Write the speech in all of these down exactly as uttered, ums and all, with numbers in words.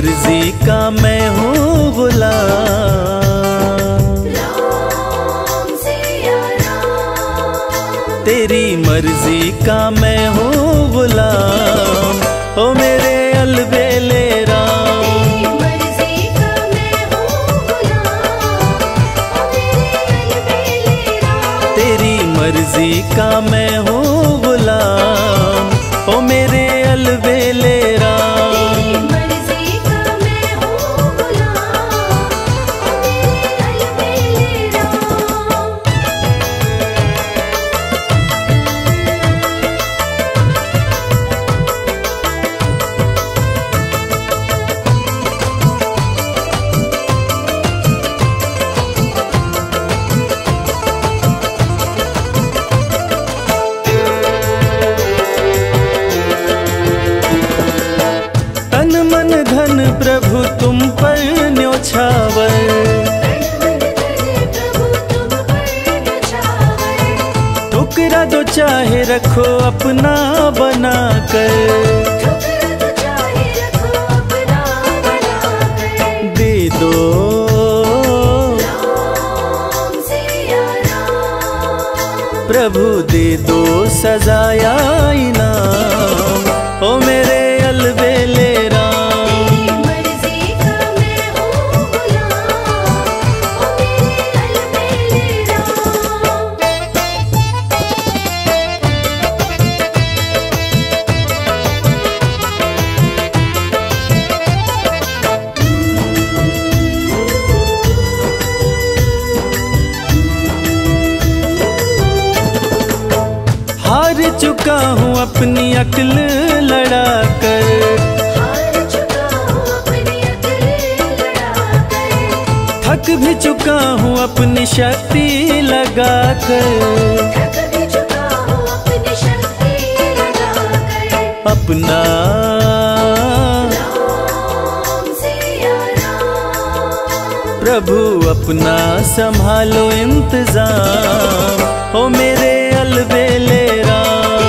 मर्जी का मैं हूँ गुलाम, तेरी मर्जी का मैं हूँ गुलाम, ओ मेरे अलबेले राम। तेरी मर्जी का मैं हूँ गुलाम, ओ मेरे अलबेले राम। धन प्रभु तुम पर न्योछावर, टुकड़ा दो चाहे रखो अपना बनाकर, दे दो प्रभु दे दो सजाया इनाम, ओ मेरे अलबेले राम। हार चुका हूँ अपनी अक्ल लड़ाकर, थक भी चुका हूँ अपनी शक्ति लगाकर, अपना प्रभु अपना संभालो इंतजाम, ओ मेरे अलबेले राम।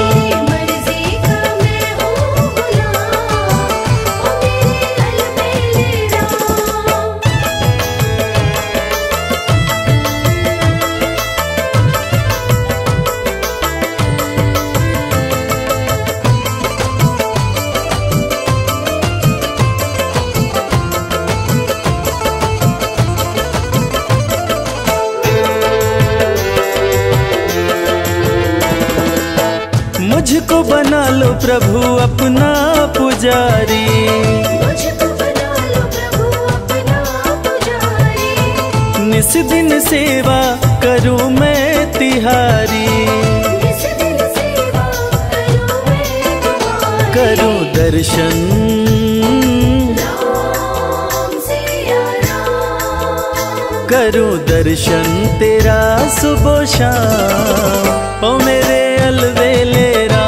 मुझको बना लो प्रभु अपना पुजारी, मुझको बना लो प्रभु अपना पुजारी, निस दिन सेवा करूं मैं तिहारी, निस दिन सेवा करूं मैं तुम्हारी, करूं दर्शन राम सिया राम, करूं दर्शन तेरा सुबह शाम, ओ मेरे अलबेले राम।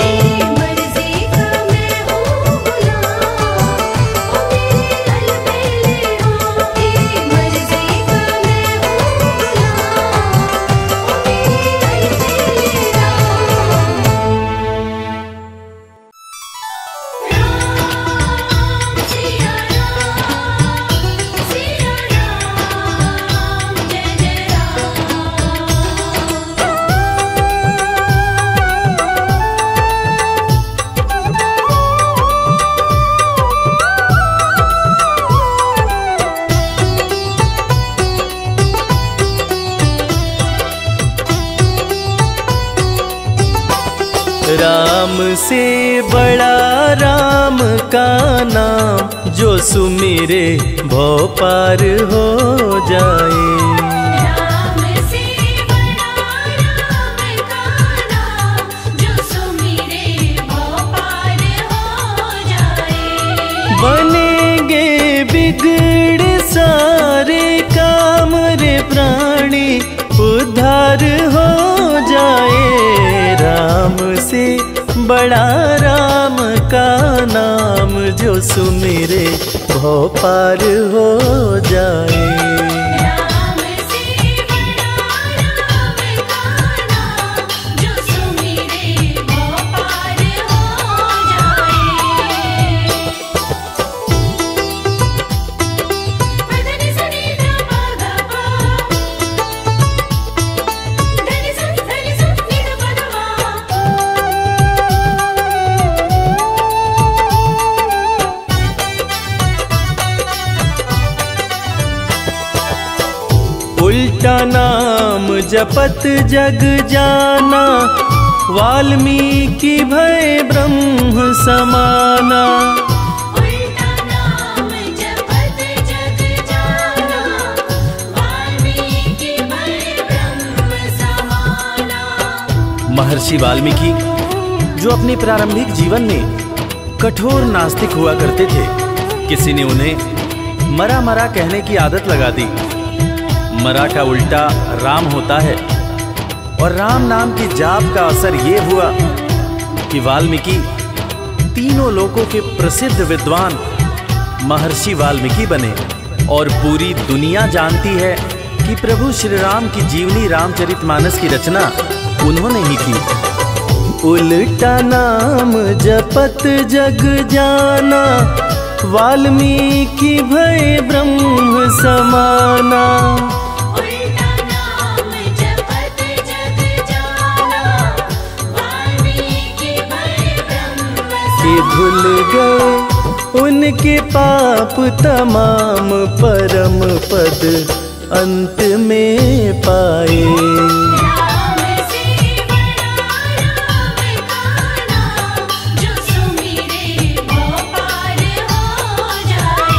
राम से बड़ा राम का नाम, जो सुमिरे भव पार हो जाए। राम से बड़ा राम का नाम, जो सुमिरे भव पार हो जाए। बनेंगे बिगड़े सारे काम रे प्राणी, उद्धार हो जाए। राम से बड़ा राम का नाम, जो सुमिरे भव पार हो जाए। राम से बड़ा राम का नाम, जो सुमिरे भव पार हो जाए। उल्टा नाम जपत जग जाना, वाल्मीकि भय ब्रह्म समाना। उल्टा नाम जपत जग जाना, वाल्मीकि भय ब्रह्म समाना। महर्षि वाल्मीकि जो अपने प्रारंभिक जीवन में कठोर नास्तिक हुआ करते थे, किसी ने उन्हें मरा मरा कहने की आदत लगा दी। मरा का उल्टा राम होता है, और राम नाम की जाप का असर ये हुआ कि वाल्मीकि तीनों लोकों के प्रसिद्ध विद्वान महर्षि वाल्मीकि बने। और पूरी दुनिया जानती है कि प्रभु श्री राम की जीवनी रामचरितमानस की रचना उन्होंने ही की। उल्टा नाम जपत जग जाना, वाल्मीकि भय ब्रह्म समाना। उल्टा नाम जपत जग जाना, वाल्मीकि भय ब्रह्म कि धुल गए उनके पाप तमाम, परम पद अंत में पाए। राम से बड़ा राम का नाम, जो सुमिरे वो पार हो जाए।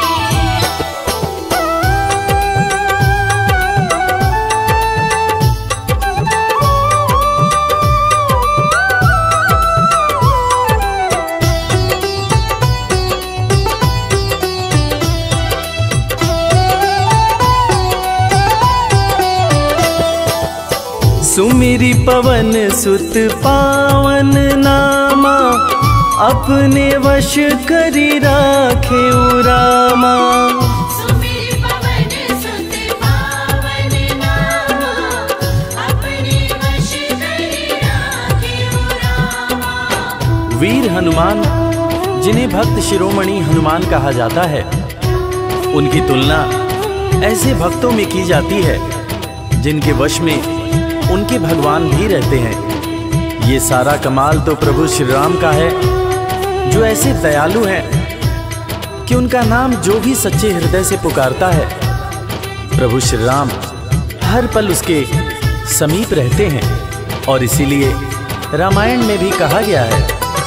सुमिरी पवन सुत पावन नामा, अपने वश करी राखे रामा। सुमिर पवन सुत पावन नामा, अपने वश करि राखे रामा। वीर हनुमान, जिन्हें भक्त शिरोमणि हनुमान कहा जाता है, उनकी तुलना ऐसे भक्तों में की जाती है जिनके वश में उनके भगवान भी रहते हैं। ये सारा कमाल तो प्रभु श्री राम का है, जो ऐसे दयालु हैं कि उनका नाम जो भी सच्चे हृदय से पुकारता है, प्रभु श्री राम हर पल उसके समीप रहते हैं। और इसीलिए रामायण में भी कहा गया है,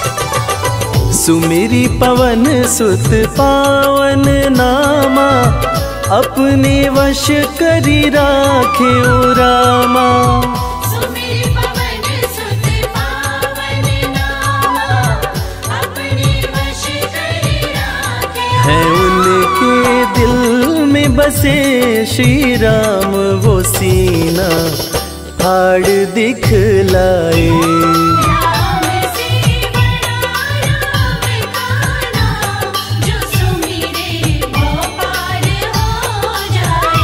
सुमिरी पवन सुत पावन नामा, अपने वश करी राखे रामा। सुमिर पवन सुत पावन नामा, अपने वश करि राखे। है उनके दिल में बसे श्री राम, वो सीना फाड़ दिखलाए। राम से बड़ा राम का नाम, जो सुमिरे वो पार हो जाए।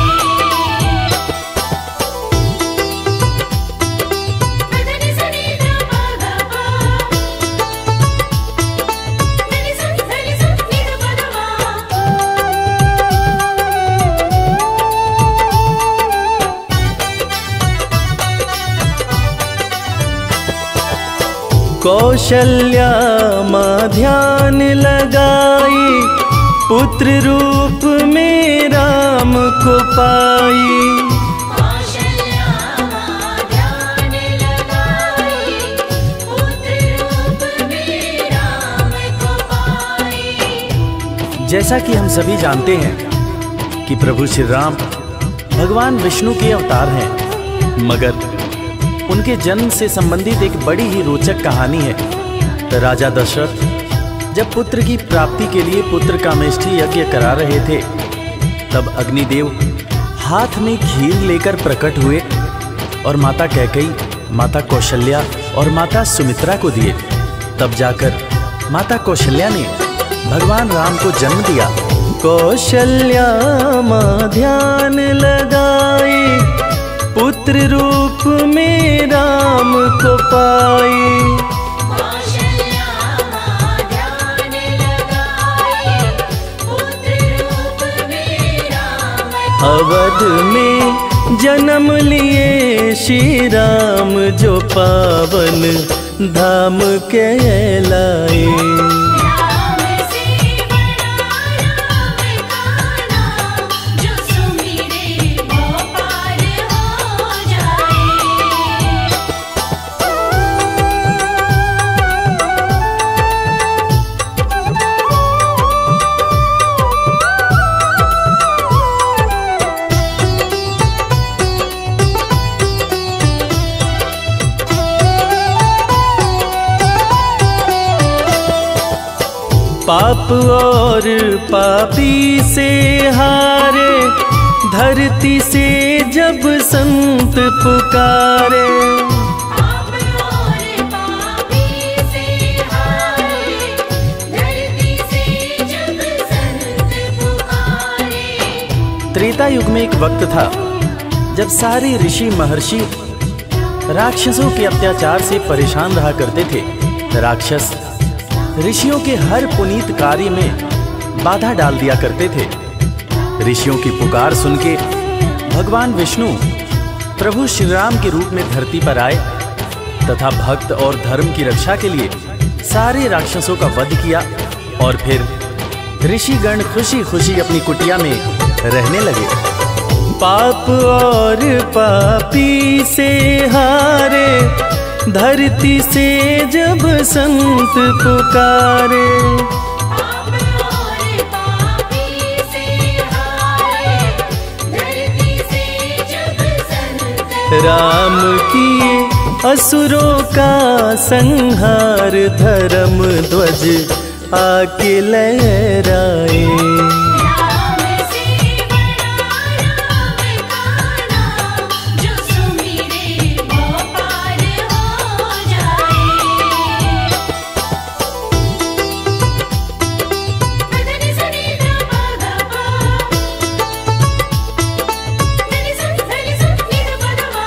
धनि सनि ध प ध प, धनि सन धनि सन नि ध प ध मा। कौशल्या माँ ध्यान लगाई, पुत्र रूप में राम को पाई। कौशल्या माँ ध्यान लगाई, पुत्र रूप में राम को पाई। जैसा कि हम सभी जानते हैं कि प्रभु श्री राम भगवान विष्णु के अवतार हैं, मगर उनके जन्म से संबंधित एक बड़ी ही रोचक कहानी है। राजा दशरथ जब पुत्र की प्राप्ति के लिए पुत्र कामेष्ठी यज्ञ करा रहे थे, तब अग्निदेव हाथ में खीर लेकर प्रकट हुए और माता कैकेयी, माता कौशल्या और माता सुमित्रा को दिए। तब जाकर माता कौशल्या ने भगवान राम को जन्म दिया। कौशल्या माँ ध्यान लगाई, पुत्र रूप में राम को पाई। कौशल्या माँ ध्यान लगाई, पुत्र रूप में राम को अवध में जन्म लिए श्री राम, जो पावन धाम कहलाए। राम से बड़ा राम का नाम, जो सुमिरे वो पार पाप और पापी से हारे, धरती से जब संत पुकारे। पाप और पापी से हारे, धरती से जब संत पुकारे। त्रेता युग में एक वक्त था जब सारे ऋषि महर्षि राक्षसों के अत्याचार से परेशान रहा करते थे। राक्षस ऋषियों के हर पुनीत कार्य में बाधा डाल दिया करते थे। ऋषियों की पुकार सुन के भगवान विष्णु प्रभु श्री राम के रूप में धरती पर आए तथा भक्त और धर्म की रक्षा के लिए सारे राक्षसों का वध किया और फिर ऋषिगण खुशी खुशी अपनी कुटिया में रहने लगे। पाप और पापी से हारे, धरती से जब संत पुकारे। पाप और पापी से हारे, धरती से जब संत राम किए असुरों का संहार, धर्म ध्वज आके लहराए। राम से बड़ा राम का नाम, जो सुमिरे वो पार हो जाए। धनि सनि ध प ध प, धनि स धनि स नि ध प ध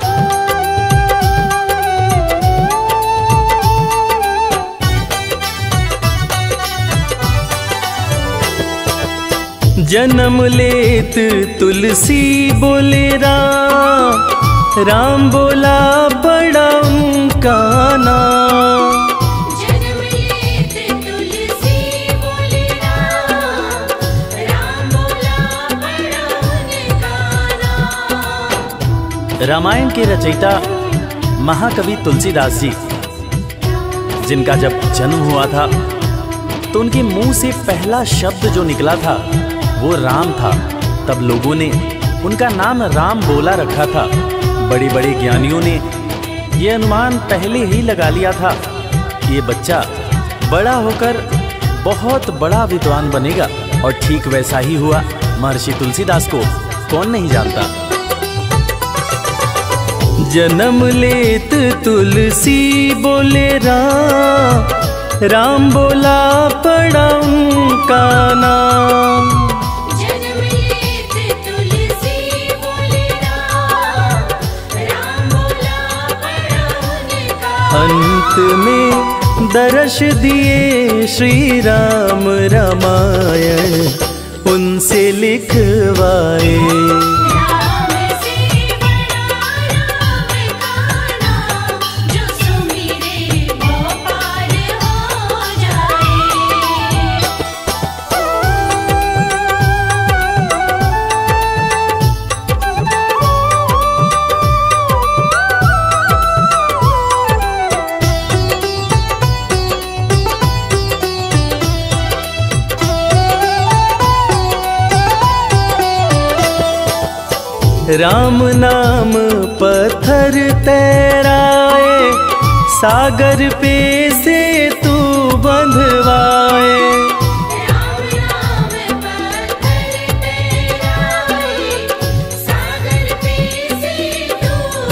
जन्म लेत तुलसी बोले राम, राम बोला बड़ा उनका नाम। जन्म लेत तुलसी बोले राम, राम बोला बड़ा उनका नाम। रामायण के रचयिता महाकवि तुलसीदास जी, जिनका जब जन्म हुआ था तो उनके मुंह से पहला शब्द जो निकला था वो राम था। तब लोगों ने उनका नाम राम बोला रखा था। बड़े बड़े ज्ञानियों ने ये अनुमान पहले ही लगा लिया था कि ये बच्चा बड़ा होकर बहुत बड़ा विद्वान बनेगा, और ठीक वैसा ही हुआ। महर्षि तुलसीदास को कौन नहीं जानता। जन्म लेत तुलसी बोले राम, राम बोला पड़ा उनका नाम। जन्म लेत तुलसी बोले राम, राम बोला बड़ा उनका। अंत में दर्श दिए श्री राम, रामायण उनसे लिखवाए। राम से बड़ा राम का नाम, जो सुमिरे वो पार हो जाए। राम नाम पत्थर तैराए, सागर पे से तू बंधवाए। राम नाम पत्थर तैराए, सागर पे से तू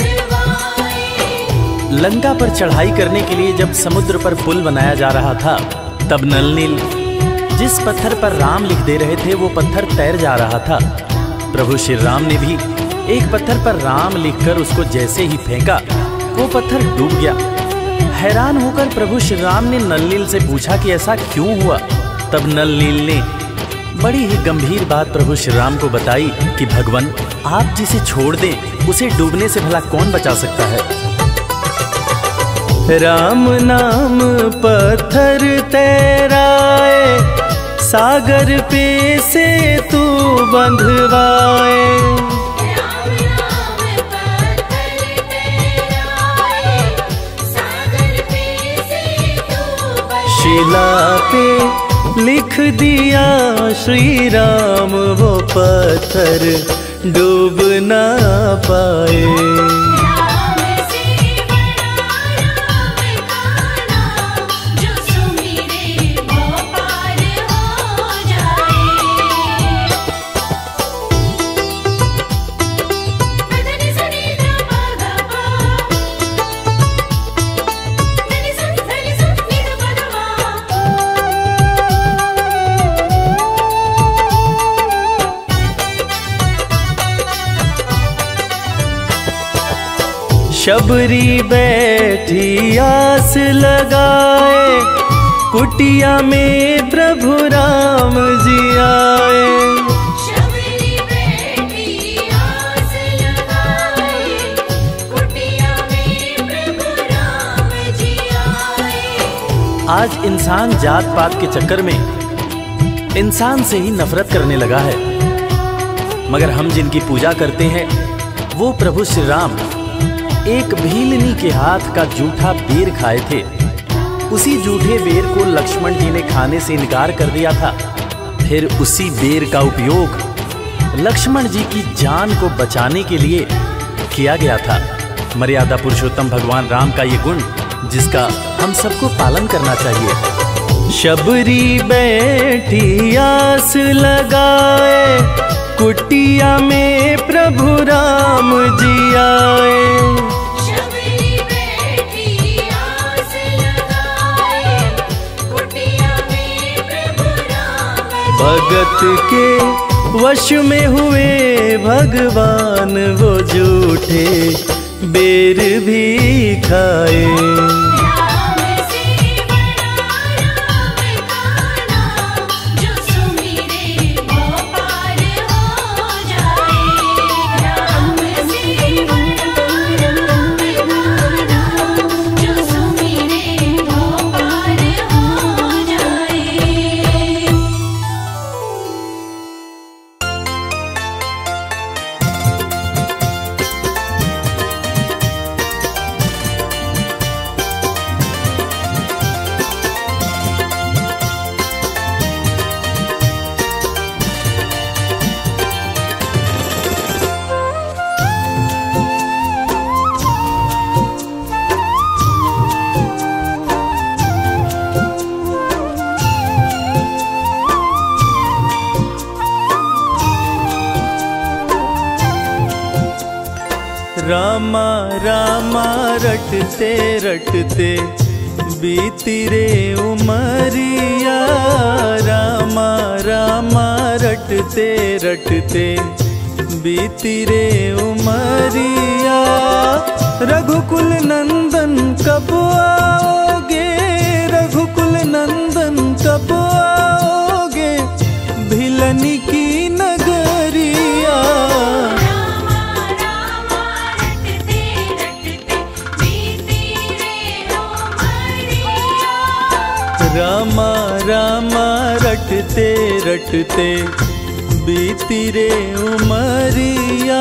बंधवाए। लंका पर चढ़ाई करने के लिए जब समुद्र पर पुल बनाया जा रहा था, तब नल नील जिस पत्थर पर राम लिख दे रहे थे वो पत्थर तैर जा रहा था। प्रभु श्री राम ने भी एक पत्थर पर राम लिखकर उसको जैसे ही फेंका, वो पत्थर डूब गया। हैरान होकर प्रभु श्री राम ने नल नील से पूछा कि ऐसा क्यों हुआ। तब नल नील ने बड़ी ही गंभीर बात प्रभु श्री राम को बताई कि भगवान, आप जिसे छोड़ दें उसे डूबने से भला कौन बचा सकता है। राम नाम पत्थर तैराए, सागर पे से तू बंधवाए। राम नाम पत्थर तैराए, सागर पे से तू बंधवाए। शिला पे लिख दिया श्री राम, वो पत्थर डूब ना पाए। राम से बड़ा राम का नाम, जो सुमिरे वो पार शबरी बैठी आस लगाए, कुटिया में प्रभु राम जी आए। शबरी बैठी आस लगाए, कुटिया में प्रभु राम जी आए। आज इंसान जात पात के चक्कर में इंसान से ही नफरत करने लगा है, मगर हम जिनकी पूजा करते हैं वो प्रभु श्री राम एक भीलनी के हाथ का जूठा बेर खाए थे। उसी जूठे बेर को लक्ष्मण जी ने खाने से इनकार कर दिया था। फिर उसी बेर का उपयोग लक्ष्मण जी की जान को बचाने के लिए किया गया था। मर्यादा पुरुषोत्तम भगवान राम का ये गुण जिसका हम सबको पालन करना चाहिए। शबरी बैठी आस लगाए, कुटिया में प्रभु राम जी आए। शबरी बैठी आस लगाए, कुटिया में प्रभु राम जी भगत के वश में हुए भगवान, वो जूठे बेर भी खाए। राम से बड़ा राम का नाम, जो सुमिरे वो पार हो जाए। राम से बड़ा राम का नाम, जो सुमिरे वो पार हो जाए। रामा रामा रटते रटते बीती रे उमरिया। रामा रामा रटते रटते बीती रे उमरिया। रघुकुल नंदन कब आओगे, रघुकुल नंदन कब आओगे, भिलनी की नगरिया। रामा रामा रटते रटते बीती रे उमरिया। रामा रामा रटते रटते बीती रे उमरिया।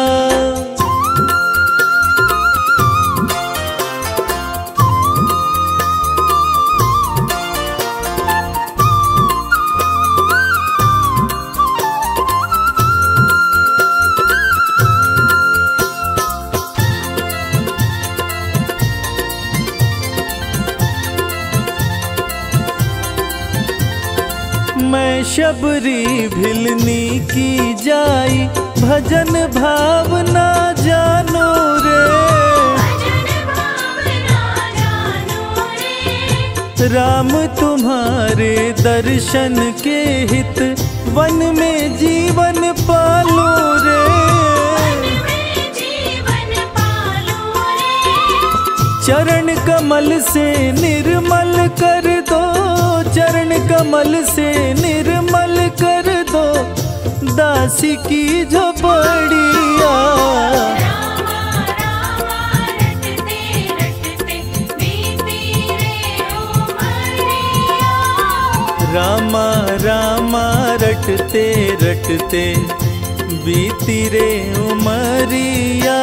मैं शबरी भिलनी की जाई, भजन भावना जानो रे। भजन भावना जानो रे। राम तुम्हारे दर्शन के हित, वन में जीवन पालो रे। वन में जीवन पालो रे। चरण कमल से निर्मल कर दो, चरण कमल से निर्मल कर दो, दासी की झोपड़िया। रामा रामा रटते रटते बीती रे उमरिया। रामा रामा रटते रटते बीती रे उमरिया।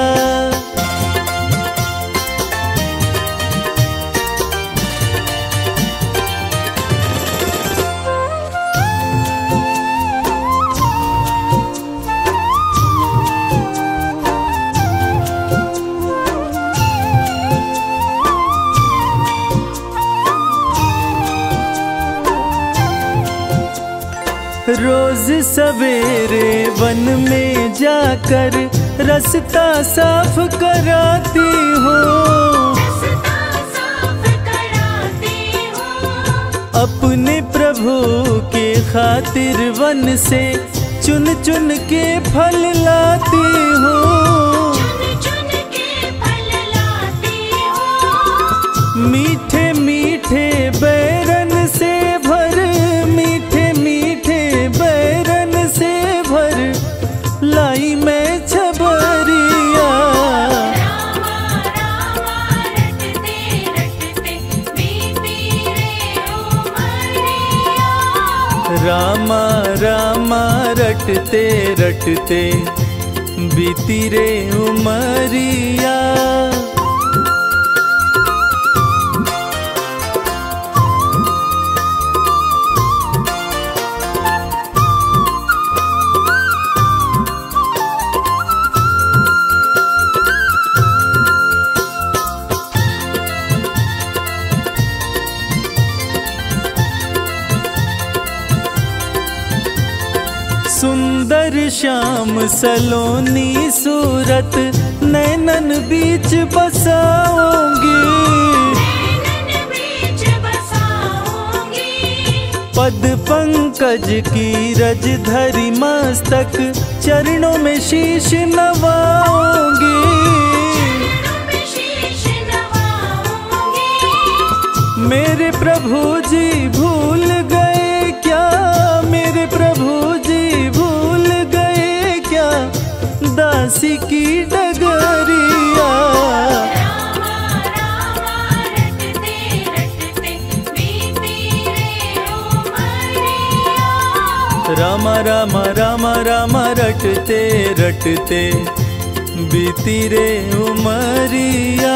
रोज सवेरे वन में जाकर रास्ता साफ कराती हूँ। रास्ता साफ कराती हूँ। अपने प्रभु के खातिर वन से चुन चुन के फल लाती हूँ। चुन चुन के फल लाती रटते रटते बीती रे उमरिया। सुंदर श्याम सलोनी सूरत नैनन बीच बसाऊंगी। नैनन बीच बसाऊंगी। पद पंकज की रज धरी मस्तक चरणों में शीश नवाऊंगी। चरणों में शीश नवाऊंगी। मेरे प्रभु जी भूल गए क्या, मेरे प्रभु जी भूल गए क्या दासी की डगरिया। रामा रामा रटते रटते बीती रे उमरिया। रामा रामा रामा रामा रटते रटते बीती रे उमरिया।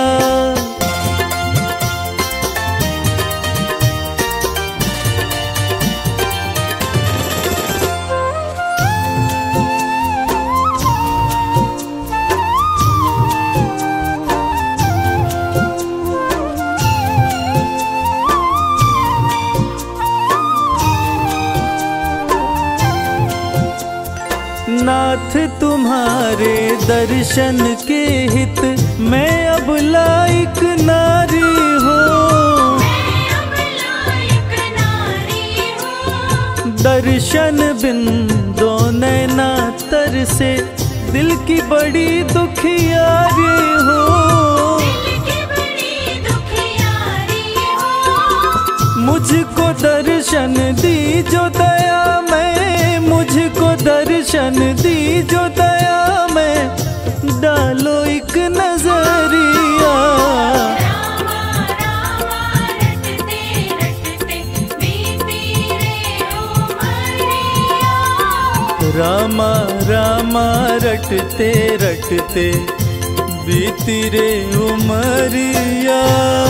नाथ तुम्हारे दर्शन के हित मैं अब लायक नारी हूँ। मैं अब लायक नारी हूँ। दर्शन बिन दो नैना तर से दिल की बड़ी दुखियारी हूँ। दिल की बड़ी दुखियारी हूँ। मुझको दर्शन दी जो दया मैं, मुझको दर्शन दी जो दया मैं डालो एक नजरिया। रामा रामा रटते रटते बीती रे उमरिया। रामा रामा रटते रटते बीती रे उमरिया।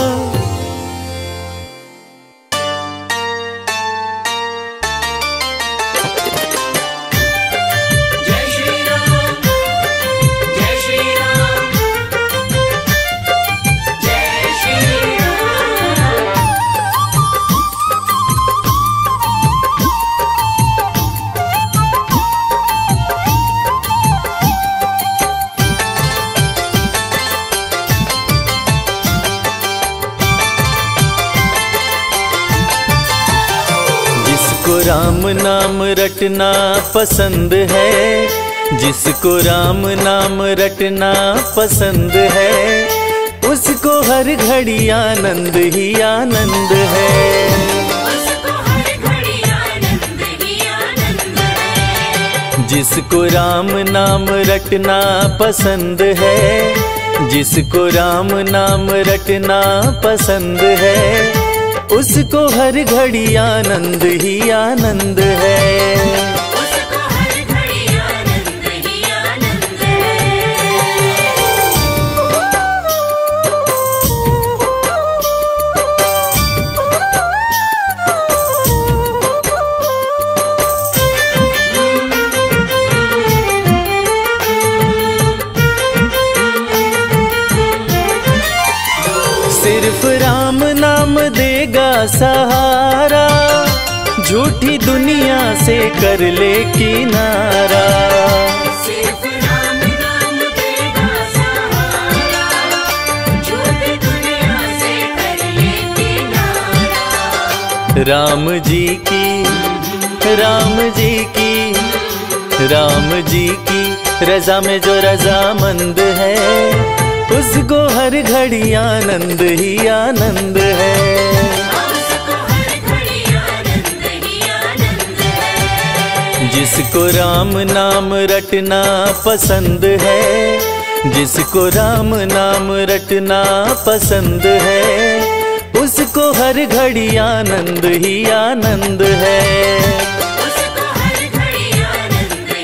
जिसको राम नाम रटना पसंद है, जिसको राम नाम रटना पसंद है, उसको हर घड़ी आनंद ही आनंद है। उसको हर घड़ी आनंद ही आनंद है। जिसको राम नाम रटना पसंद है, जिसको राम नाम रटना पसंद है, उसको हर घड़ी आनंद ही आनंद है। उसको हर घड़ी आनंद ही आनंद है। सिर्फ राम नाम देगा सहारा, झूठी दुनिया से कर ले किनारा। सिर्फ राम नाम देगा सहारा, झूठी दुनिया से कर ले किनारा। राम जी की, राम जी की, राम जी की रजा में जो रजामंद है, उसको हर घड़ी आनंद ही आनंद है। उसको हर घड़ी आनंद ही आनंद है। जिसको राम नाम रटना पसंद है, जिसको राम नाम रटना पसंद है, उसको हर घड़ी आनंद ही आनंद है। उसको हर घड़ी आनंद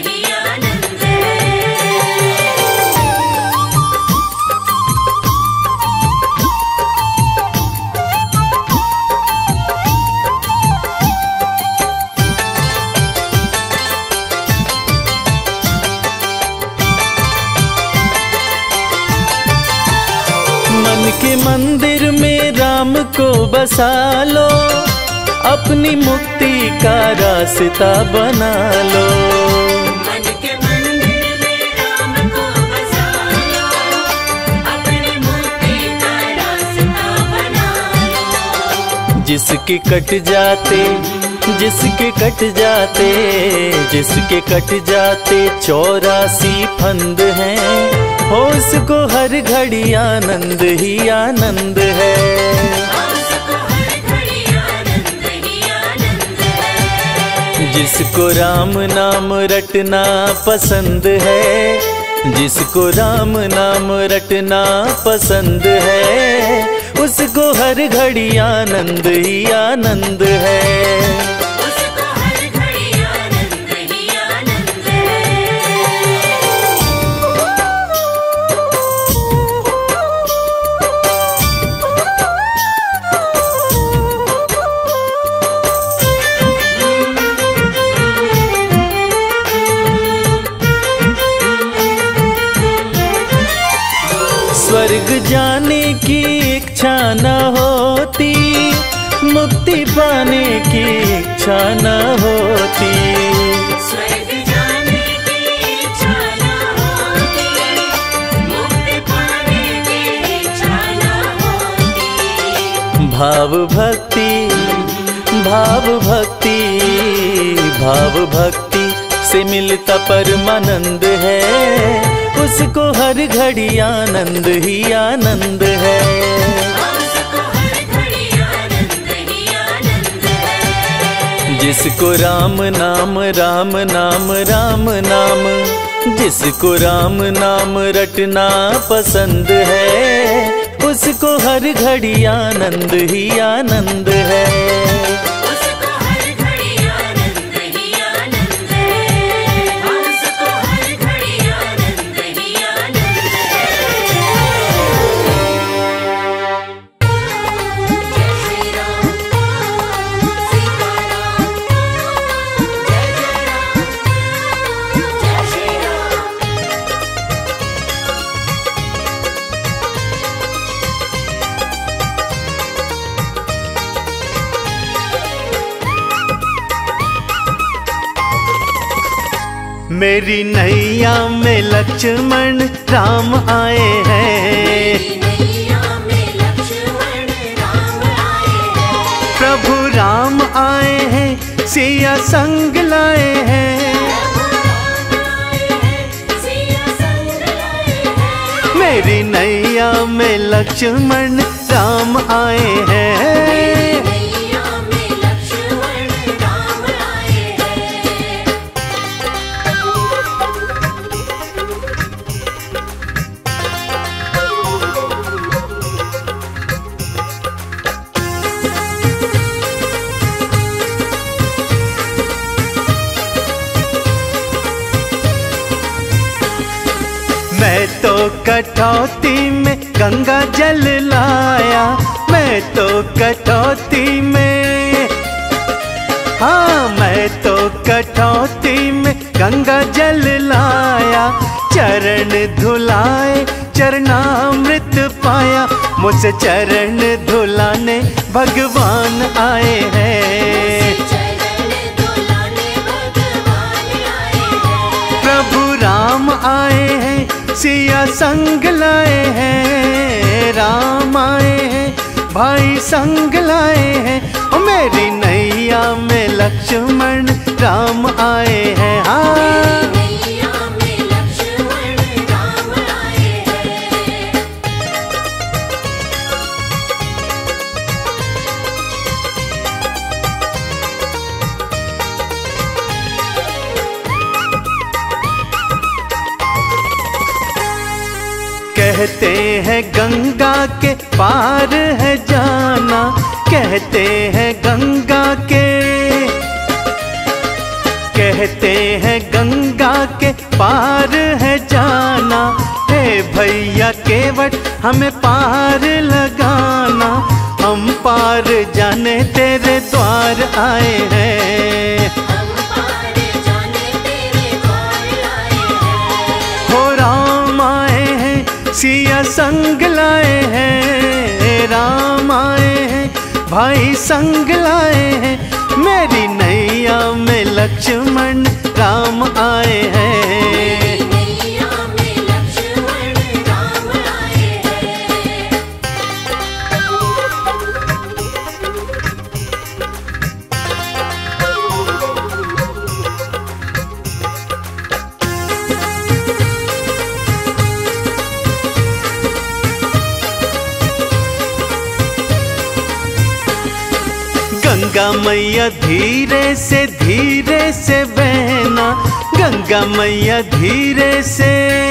के मंदिर में राम को बसा लो, अपनी मुक्ति का रास्ता बना लो। मन के मंदिर में राम को बसा लो, अपनी मुक्ति का रास्ता बना लो। जिसके कट जाते जिसके कट जाते जिसके कट जाते चौरासी फंद हैं, हो उसको हर घड़ी आनंद ही आनंद है। उसको हर घड़ी आनंद ही आनंद है। जिसको राम नाम रटना पसंद है, जिसको राम नाम रटना पसंद है, उसको हर घड़ी आनंद ही आनंद है। उसको हर घड़ी आनंद ही आनंद है। स्वर्ग जाने की इच्छा न होती, मुक्ति पाने की इच्छा न होती। स्वर्ग जाने की इच्छा न होती, मुक्ति पाने की इच्छा न होती। भाव भक्ति भाव भक्ति भाव भक्ति से मिलता परमानंद है, उसको हर घड़ी आनंद ही आनंद है। उसको हर घड़ी आनंद ही आनंद है। जिसको राम नाम राम नाम राम नाम जिसको राम नाम रटना पसंद है, उसको हर घड़ी आनंद ही आनंद है। उसको हर घड़ी आनंद ही आनंद है। उसको हर घड़ी आनंद ही आनंद है। जय श्री राम, सीता राम, जय जय राम, जय श्री राम। मेरी नैया में लक्ष्मण राम आए हैं, नैया में लक्ष्मण राम आए हैं। प्रभु राम आए हैं, सिया संग लाए हैं। प्रभु राम आए हैं, सिया संग लाए हैं। मेरी नैया में लक्ष्मण राम आए हैं। नैया में लक्ष्मण राम आए हैं। मैं तो कटौती में गंगा जल लाया, मैं तो कटौती में हाँ मैं तो कटौती में गंगा जल लाया। चरण धुलाए चरणामृत पाया, मुझसे चरण धुलाने भगवान आए हैं। चरण धुलाने भगवान आए हैं। प्रभु राम आए हैं, सिया संग लाए हैं। राम आए हैं, भाई संग लाए हैं। ओ मेरी नैया में लक्ष्मण राम आए हैं। हाँ नैया में लक्ष्मण राम आए हैं। कहते हैं गंगा के पार है जाना, कहते हैं गंगा के कहते हैं गंगा के पार है जाना। हे भैया केवट हमें पार लगाना, हम पार जाने तेरे द्वार आए हैं। हम पार जाने तेरे द्वार आए हैं। हो राम आए हैं, सिया संग लाए हैं, राम आए हैं, भाई संग लाए हैं, मेरी नैया में लक्ष्मण राम आए हैं। नैया में लक्ष्मण राम आए हैं। गंगा मैया धीरे से धीरे से बहना, गंगा मैया धीरे से,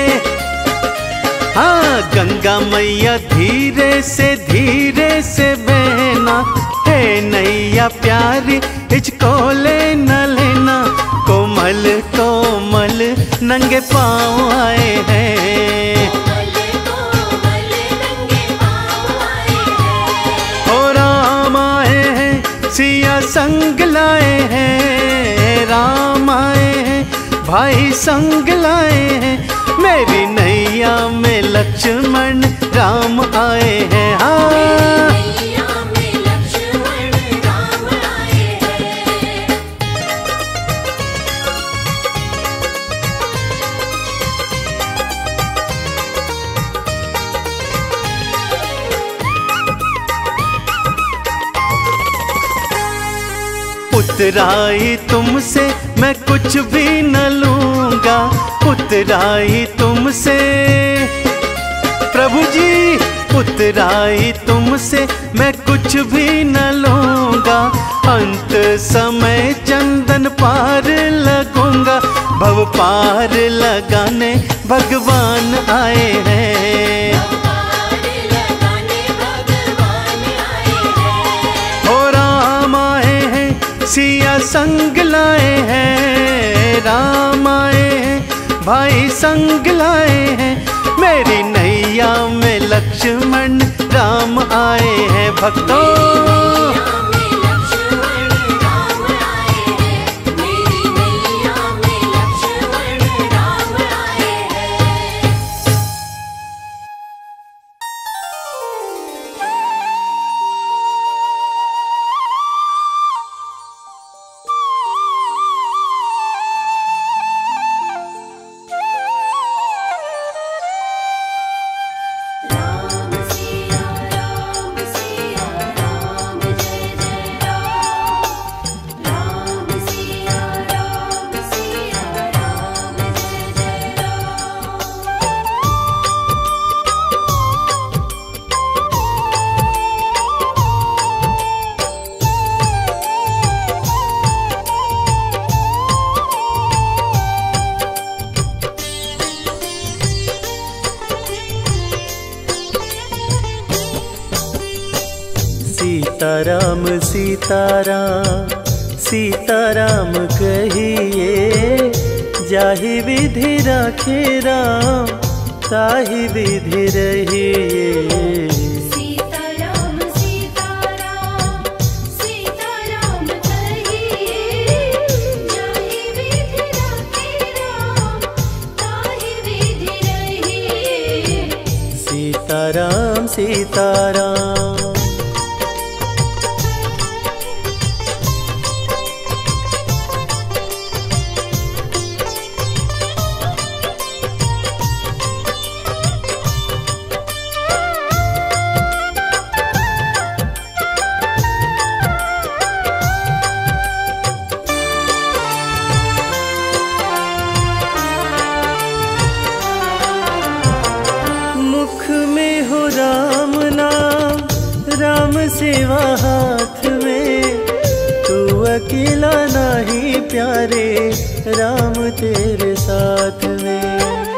हाँ गंगा मैया धीरे से धीरे से बहना, हे नैया प्यारी हिचको ले न लेना, कोमल कोमल नंगे पाँव आए हैं। कोमल कोमल नंगे पाँव आए हैं। हो राम आए हैं, सिया संग लाए हैं, राम आए हैं, भाई संग लाए हैं, मेरी नैया में लक्ष्मण राम आए हैं। हाँ नैया में लक्ष्मण राम आए हैं। उतराई तुमसे मैं कुछ भी न लूंगा, उतराई तुमसे प्रभु जी, उतराई तुमसे मैं कुछ भी न लूंगा, अंत समय चंदन पार लगूंगा, भव पार लगाने भगवान आए हैं। पार लगाने भगवान आए हैं। हो राम आए हैं, सिया संग लाए हैं, राम आए हैं, भाई संग लाए हैं, मेरी नैया में लक्ष्मण राम आए हैं। भक्तों नैया में लक्ष्मण राम आए हैं। मेरी नैया में लक्ष्मण राम आए हैं। राम सिया राम सिया राम जय जय राम। राम सिया राम सिया राम जय जय राम। सीताराम सीताराम सीताराम कहिए, जाहि विधि राखे राम ताहि विधि रहिए। सीताराम सीताराम सीताराम कहिए, जाहि विधि राखे राम ताहि विधि रहिए। सीताराम सीताराम मुख में हो राम नाम, राम सेवा हाथ में, तू अकेला नहीं प्यारे, राम तेरे साथ में।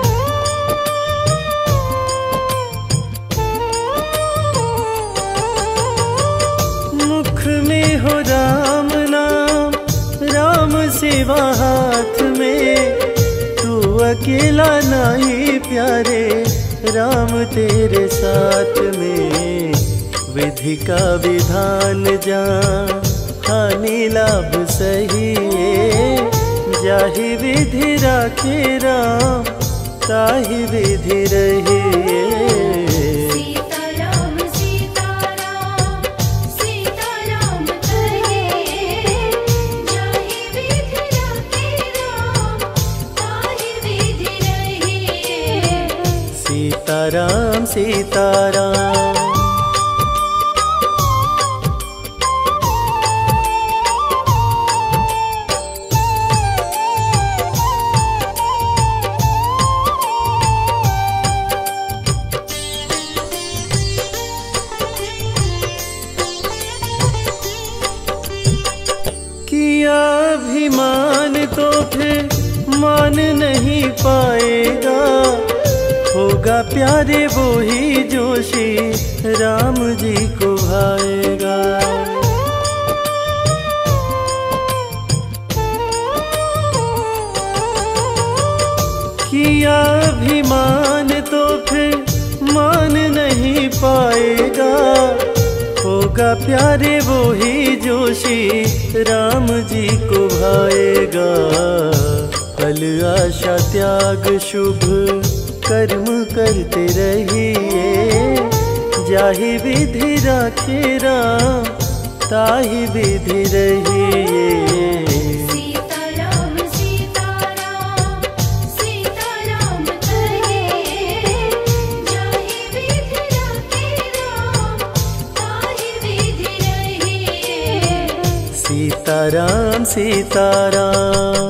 मुख में हो राम नाम, राम सेवा हाथ में, तू अकेला नहीं प्यारे, राम तेरे साथ में। विधि का विधान जान, हानि लाभ सही है, जाहि विधि राखे राम ताहि विधि रहिए। सीताराम सीताराम। किया अभिमान तो फिर मान नहीं पाएगा, होगा प्यारे वो ही जो श्री राम जी को भाएगा। किया अभिमान तो फिर मान नहीं पाएगा, होगा प्यारे वो ही जो श्री राम जी को भाएगा। फल आशा त्याग शुभ कर्म करते रहिए, जाहि विधि राखे राम ताहि विधि रहिए। सीताराम सीताराम सीताराम कहिए, जाहि विधि राखे राम ताहि विधि रहिए। सीताराम सीताराम।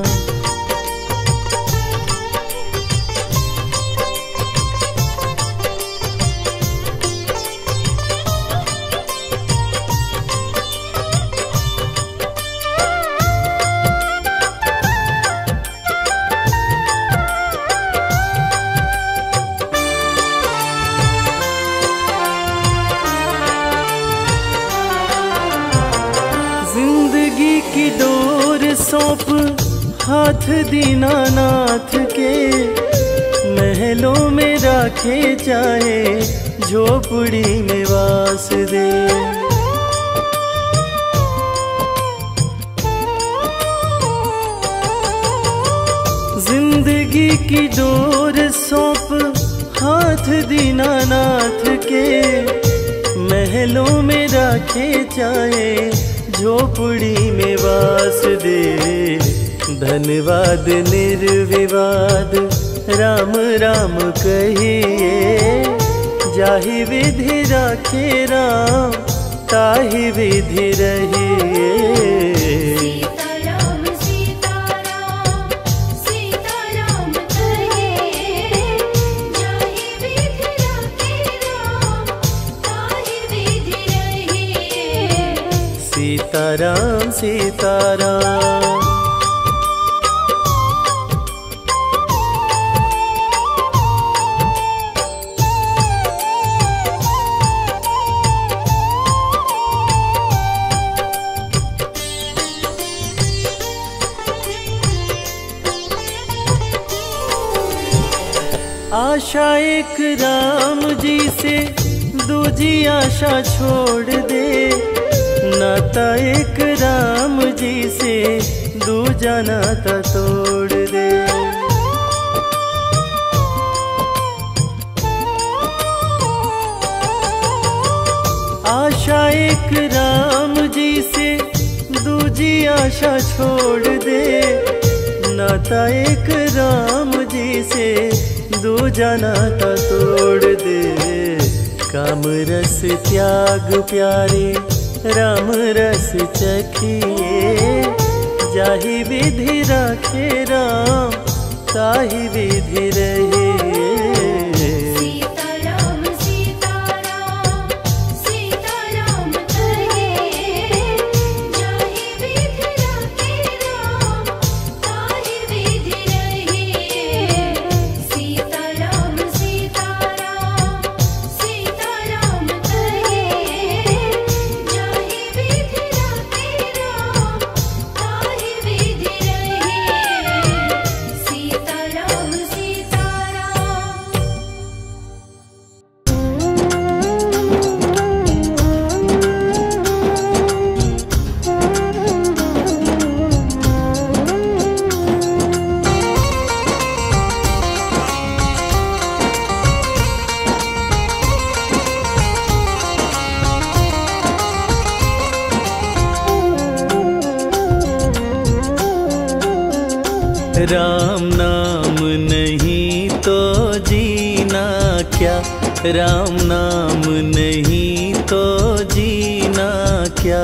जिंदगी की डोर सौंप हाथ दीनानाथ के, महलों में राखे चाहे झोपड़ी में वास दे। जिंदगी की डोर सौंप हाथ दीनानाथ के, महलों में राखे चाहे झोपड़ी में वास दे। धन्यवाद निर्विवाद राम राम कहिए, जाहि विधि राखे राम ताहि विधि रहिए। सीताराम सीताराम सीताराम कहिए, जाहि विधि राखे राम ताहि विधि रहिए। सीताराम सीताराम। आशा एक राम जी से दूजी आशा छोड़ दे, नाता एक राम जी से दूजा नाता तोड़ दे। आशा एक राम जी से दूजी आशा छोड़ दे, नाता एक राम जी से दूजा नाता तोड़ दे। काम रस त्याग प्यारे राम रस चखिए, जाहि विधि राखे राम ताहि विधि रहिए। सीताराम सीताराम सीताराम कहिए, जाहि विधि राखे राम ताहि विधि रहिए। सीताराम सीताराम सीताराम कहिए, जाहि विधि राखे राम ताहि विधि रहिए। सीताराम सीताराम। राम नाम नहीं तो जीना क्या, राम नाम नहीं तो जीना क्या।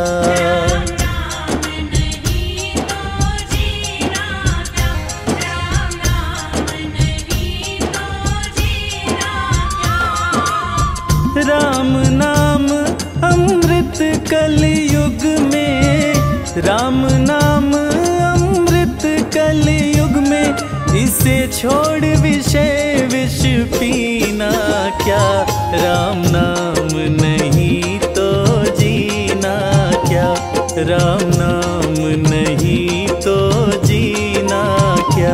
राम नाम अमृत कलयुग में, राम नाम अमृत कलयुग में, इसे छोड़ विषय विष पीना क्या, राम नाम नहीं तो जीना क्या, राम नाम नहीं तो जीना क्या।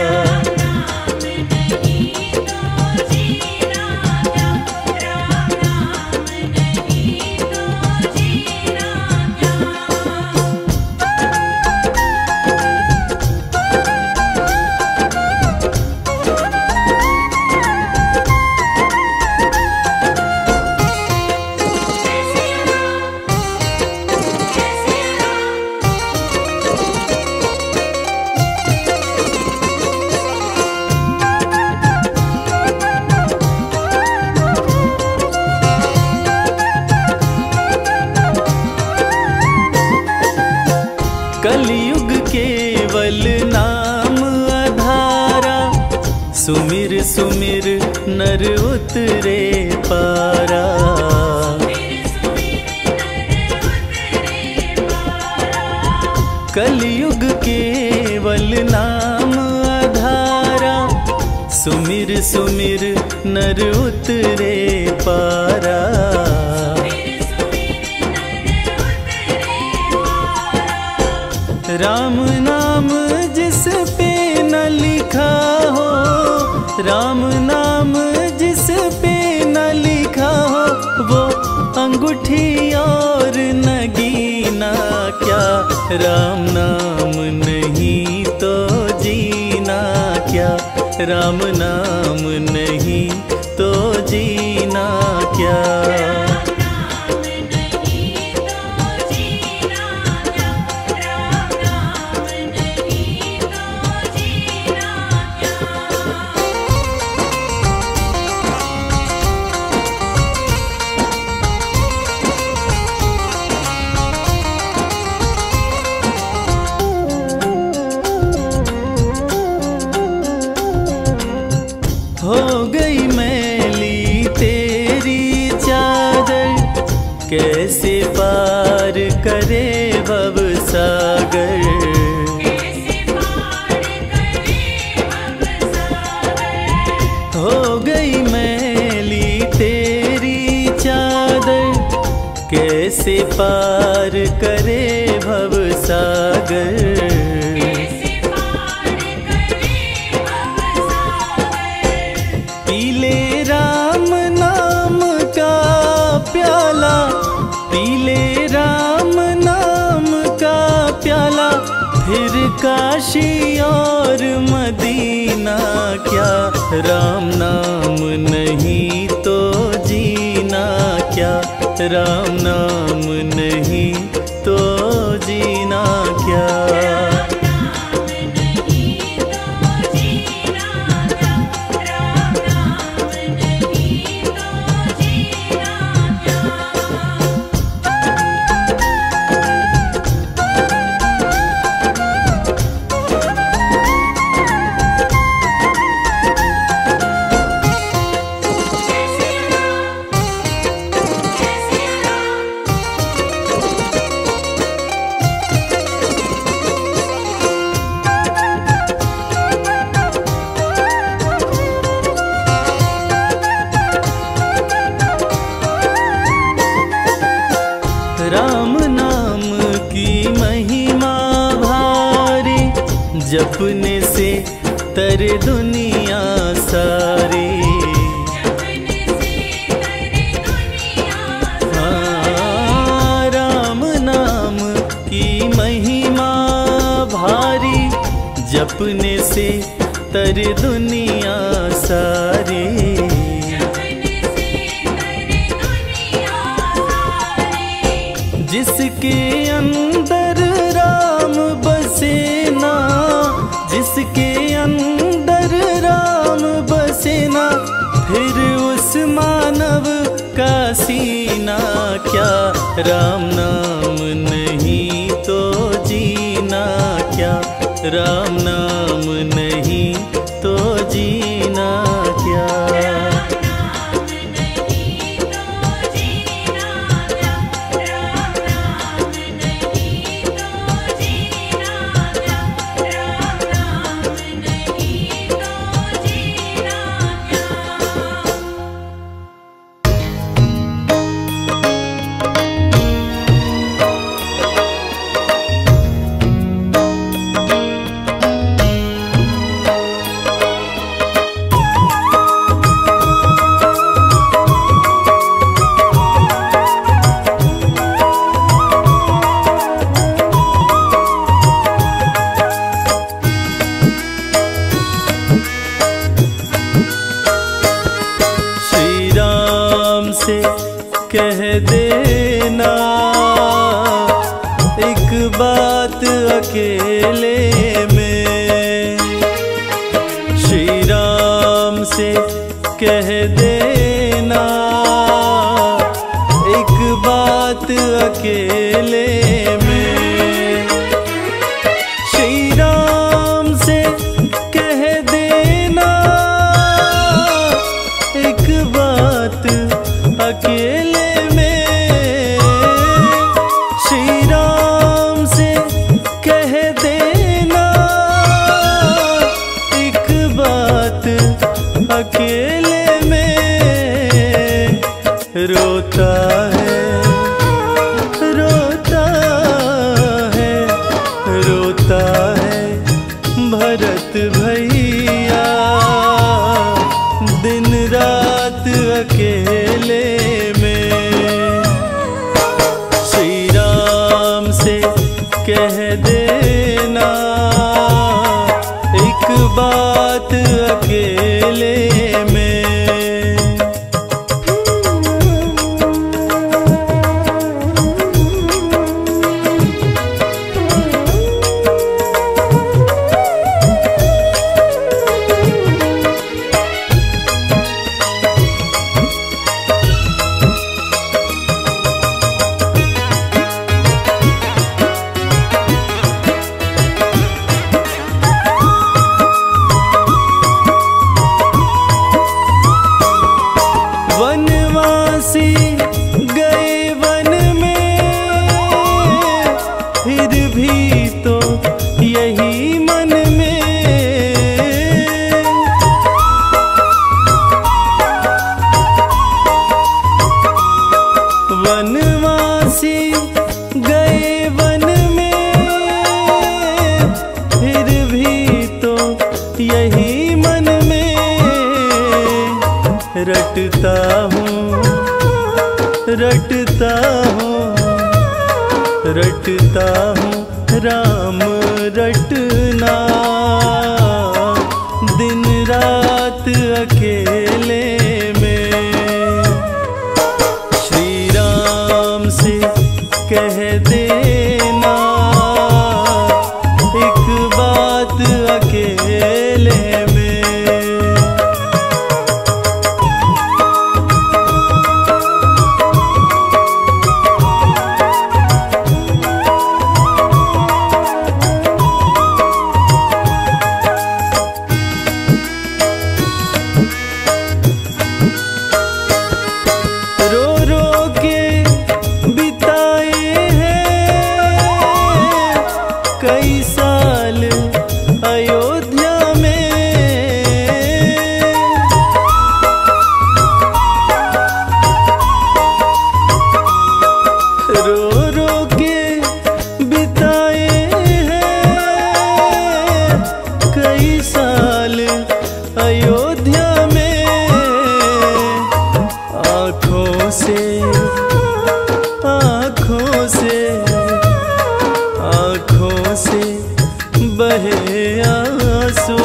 कलयुग केवल नाम आधारा, सुमिर सुमिर नर उतरे पारा। कलयुग केवल नाम आधारा, सुमिर सुमिर नर उतरे पारा। राम नाम जिस पे न लिखा हो, राम नाम जिस पे न लिखा हो, वो अंगूठी और नगीना क्या, राम नाम नहीं तो जीना क्या, राम नाम नहीं तो जीना क्या। हो गई मैली तेरी चादर, कैसे पार करे भव सागर। हो गई मैली तेरी चादर, कैसे पार करे भव सागर। पीले राम नाम का प्याला, पीले राम नाम का प्याला, फिर काशी और मदीना क्या, राम नाम नहीं तो जीना क्या, राम नाम नहीं तो जीना क्या। राम नाम की महिमा भारी, जपने से तर दुनिया सारी। हाँ, राम नाम की महिमा भारी, जपने से तर दुनिया सारी। जिसके अंदर राम बसे ना, जिसके अंदर राम बसे ना, फिर उस मानव का सीना क्या, राम नाम नहीं तो जीना क्या, राम नाम नहीं तो जीना क्या। से कह देना एक बात अकेले में, श्री राम से कह देना एक बात अकेले में, श्री राम से कह देना एक बात अकेले में, श्री राम से कह देना एक बात अकेले में। रोता है रोता है रोता है भरत भैया, दिन रात अकेले में, श्री राम से कह देना एक बात अकेले में। वनवासी गए वन में, फिर भी तो यही मन में, वनवासी गए वन में, फिर भी तो यही मन में। रटता हूँ रटता हूँ रटता हूँ राम रटना, दिन रात अकेले में, श्री राम से कह देना एक बात अकेले में। रो रो के बिताए हैं कई साल अयोध्या में, रो रो के बिताए हैं कई साल अयोध्या में। आँखों से आँखों से आँखों से बहे आंसू,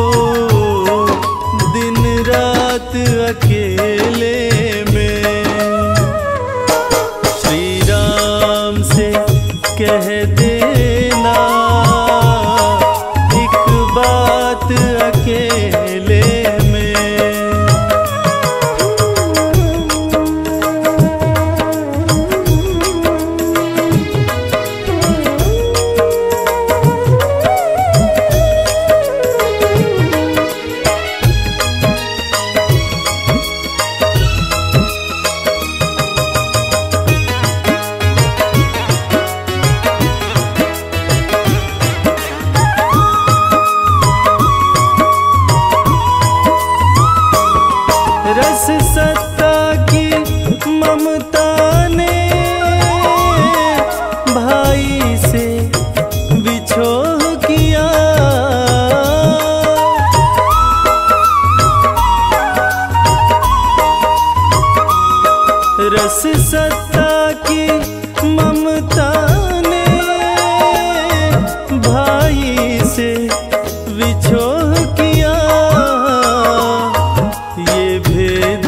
दिन रात अकेले में, श्री राम से कह देना एक बात अकेले में। रस सत्ता की ममता ने भाई से विछोह किया। ये भेद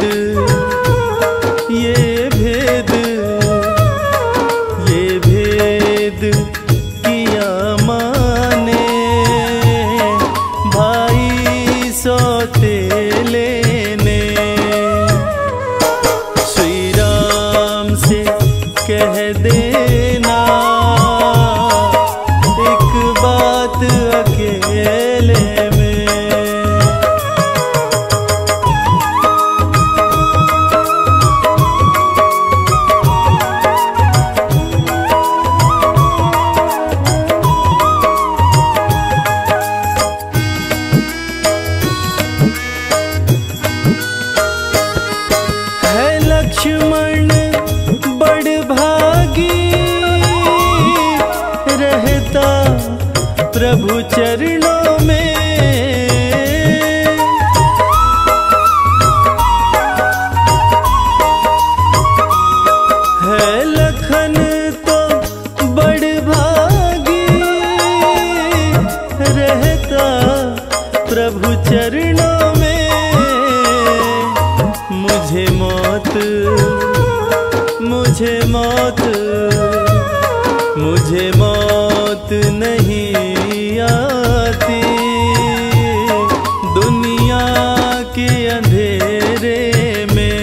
ये भेद ये भेद किया माने भाई सौतेले ने। श्री राम से कह देना एक बात अकेले में। है लक्ष्मण बड़भागी रहता प्रभु चरणों में। है लखन तो बड़भागी रहता प्रभु चरणों में। मुझे मौत मुझे मौत मुझे मौत नहीं आती दुनिया के अंधेरे में।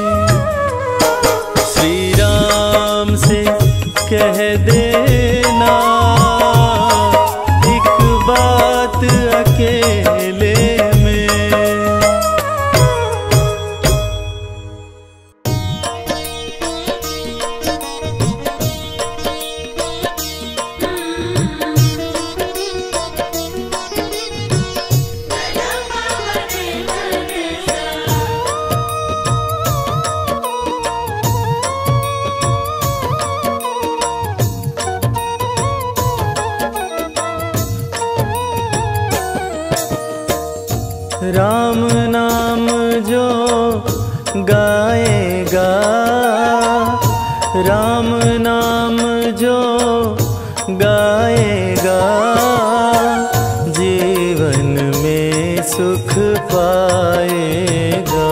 श्री राम से कह देना एक बात अकेले में। राम नाम जो गाएगा राम नाम जो गाएगा जीवन में सुख पाएगा।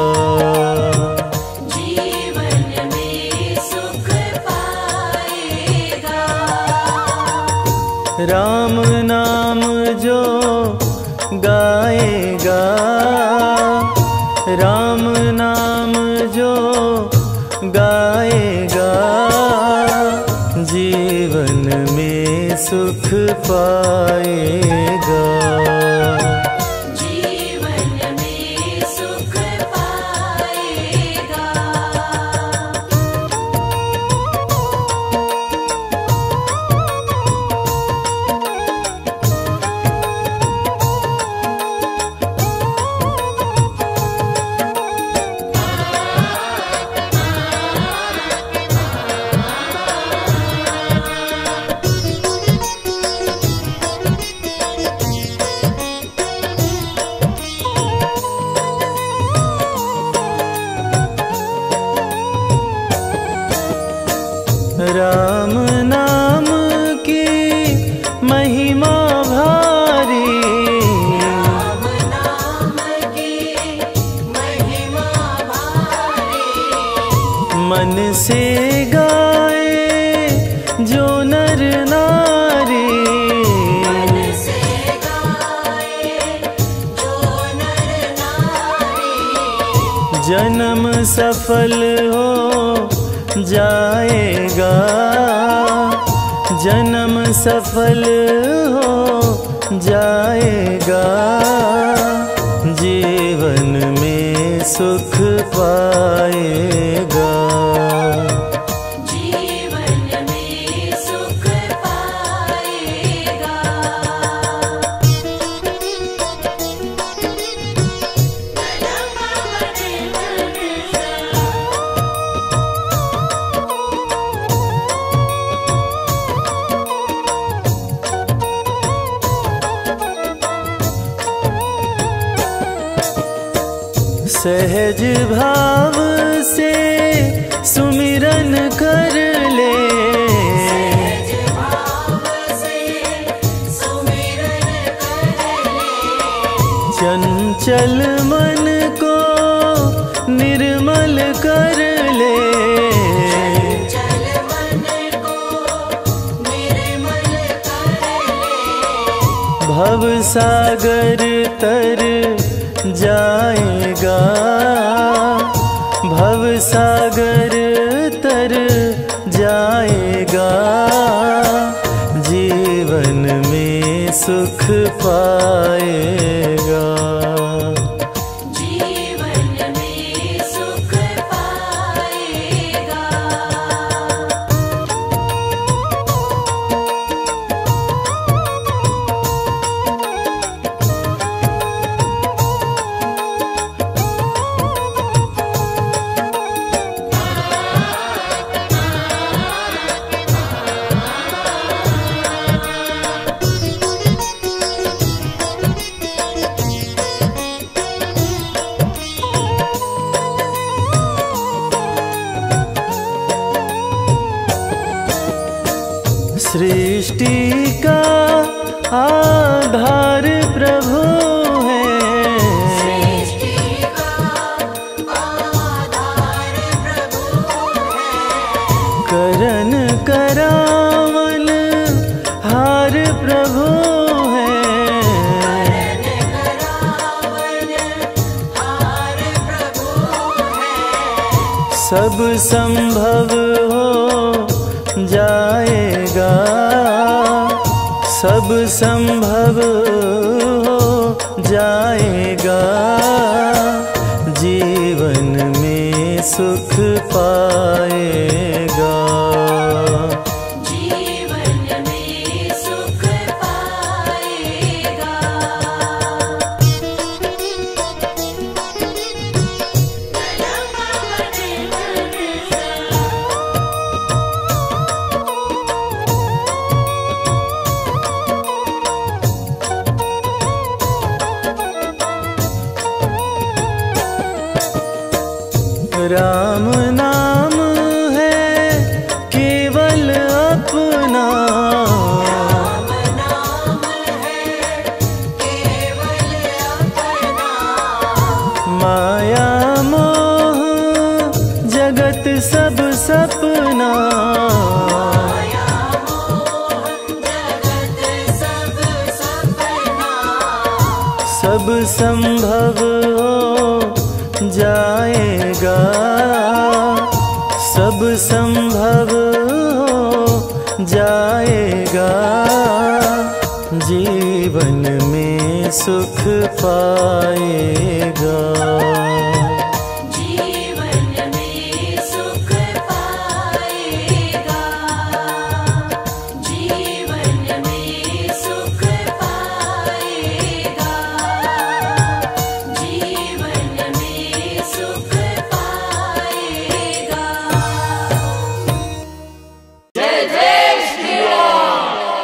जीवन में सुख पाएगा। राम नाम जो गाएगा राम नाम जो गाएगा जीवन में सुख पाएगा। जीवन में सुख पाएगा। राम नाम की महिमा भारी राम नाम की महिमा भारी। मन से गाए जो नर नारी मन से गाए जो नर नारी। जन्म सफल हो जाएगा जन्म सफल हो जाएगा जीवन में सुख पाएगा। जीवन में सुख पाएगा। सहज भाव से सुमि चंचल मन को निर्मल कर ले, चल मन को निर्मल कर ले। भव सागर तर जाएगा, भव सागर तर जाएगा, जीवन में सुख पाएगा, जीवन में सुख पाएगा। सृष्टि का आधार प्रभु है, सृष्टि का आधार प्रभु है। करन करावन हार प्रभु है, करावन हार प्रभु है। सब संभव हो जाएगा, सब संभव हो जाएगा, जीवन में सुख पाएगा, जीवन में सुख पाएगा। राम नाम है केवल अपना, राम नाम है केवल अपना। माया मोह जगत सब सपना, माया मोह जगत सब सपना। सब संभव हो जाएगा, सब संभव हो जाएगा, जीवन में सुख पाएगा, जीवन में सुख पाएगा, जीवन में सुख पाएगा, जीवन में सुख पाएगा। जय जय श्री राम।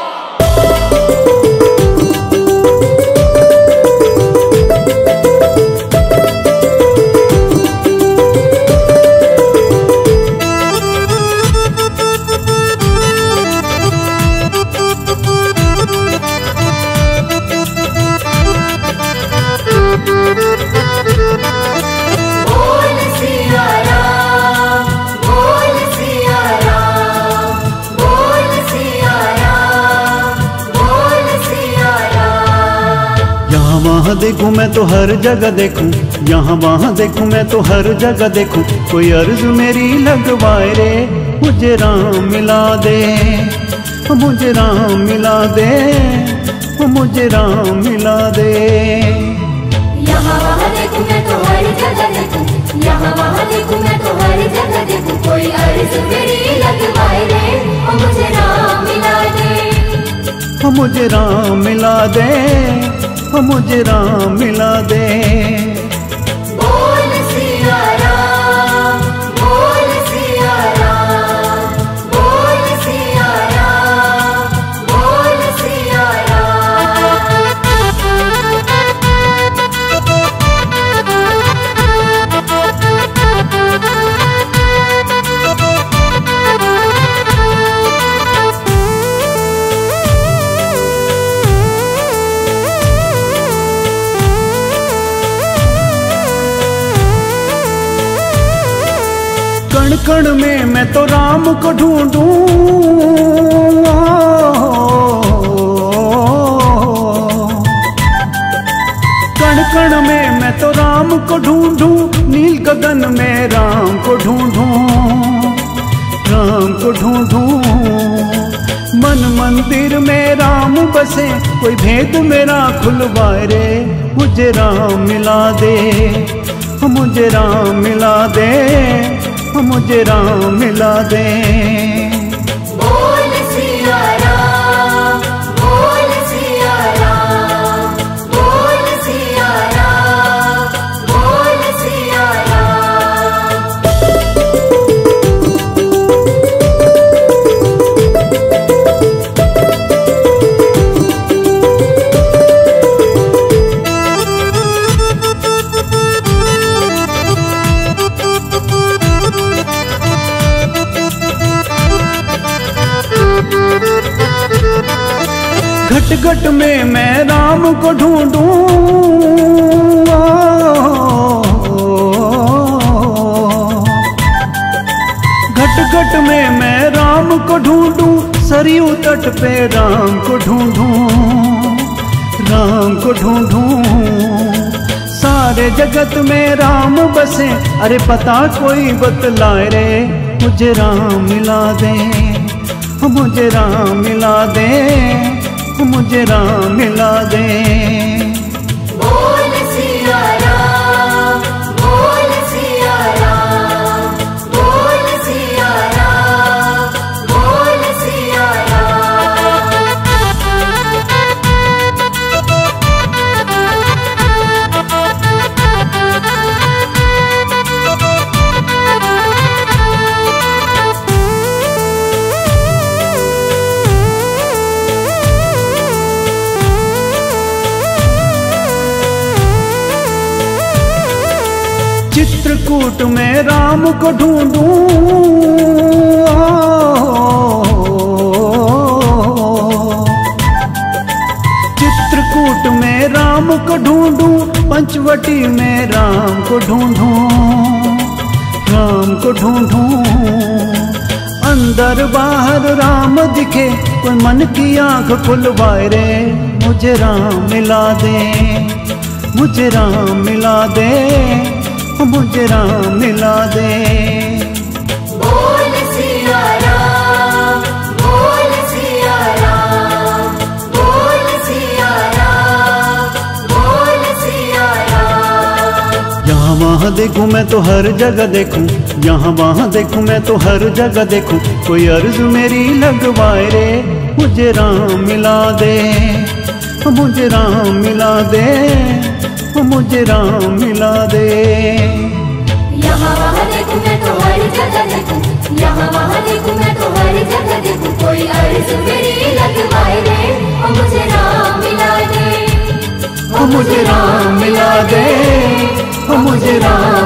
बोल सिया राम, बोल सिया राम, बोल सिया राम, बोल सिया राम। यहाँ वहाँ देखूं मैं तो हर जगह देखूं, यहाँ वहाँ देखूं मैं तो हर जगह देखूं, कोई अर्ज मेरी लगवाए रे, मुझे राम मिला दे, मुझे राम मिला दे, मुझे राम मिला दे। यहाँ वहाँ देखूं मैं तो हर जगह देखूं, यहाँ वहाँ देखूं मैं तो हर जगह देखूं, कोई अर्ज मेरी लगवाए रे, ओ मुझे राम मिला दे, मुझे राम मिला दे, मुझे राम मिला दे। बोल सिया राम, बोल सिया राम, बोल सिया राम, बोल सिया राम। कण कण में मैं तो राम को ढूंढूं, कण कण में मैं तो राम को ढूंढूं, नील गगन में राम को ढूंढूं, राम को ढूंढूं। मन मंदिर में राम बसे, कोई भेद मेरा खुलवाए रे, मुझे राम मिला दे, मुझे राम मिला दे, मुझे राम मिला दे। बोल सिया राम, बोल सिया राम, बोल सिया राम, बोल सिया राम। घट घट में मैं राम को ढूंढूं, घट घट में मैं राम को ढूंढूं, सरयू तट पे राम को ढूंढूं, राम को ढूंढूं। सारे जगत में राम बसे, अरे पता कोई बतलाए रे, मुझे राम मिला दे, मुझे राम मिला दे, मुझे राम मिला दे। बोल सिया राम, बोल सिया राम, बोल सिया राम, बोल सिया चित्रकूट में राम को ढूंढूं, चित्रकूट में राम को ढूंढूं, पंचवटी में राम को ढूंढूं, राम को ढूंढूं। अंदर बाहर राम दिखे, कोई मन की आंख खुलवाए रे, मुझे राम मिला दे, मुझे राम मिला दे, मुझे राम मिला दे। बोल सिया राम, बोल सिया राम, बोल सिया राम, बोल सिया राम। यहाँ वहाँ देखूं मैं तो हर जगह देखूं, यहाँ वहाँ देखूं मैं तो हर जगह देखूं, कोई अर्ज मेरी लगवाए रे, मुझे राम मिला दे, मुझे राम मिला दे, मुझे राम मिला दे। यहाँ वहाँ देखूं मैं तो हर जगह देखूं, यहाँ वहाँ देखूं मैं तो हर जगह देखूं, कोई अर्ज मेरी लगवाए रे, ओ मुझे राम मिला दे, मुझे राम मिला दे, मुझे राम